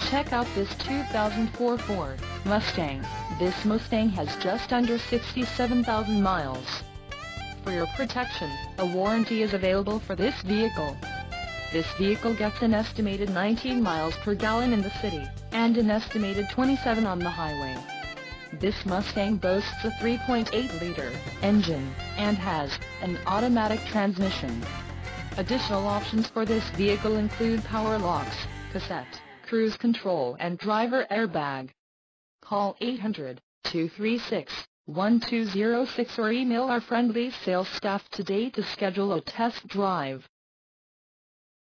Check out this 2004 Ford Mustang. This Mustang has just under 67,000 miles. For your protection, a warranty is available for this vehicle. This vehicle gets an estimated 19 miles per gallon in the city, and an estimated 27 on the highway. This Mustang boasts a 3.8-liter engine, and has an automatic transmission. Additional options for this vehicle include power locks, cassette, cruise control and driver airbag. Call 800-236-1206 or email our friendly sales staff today to schedule a test drive.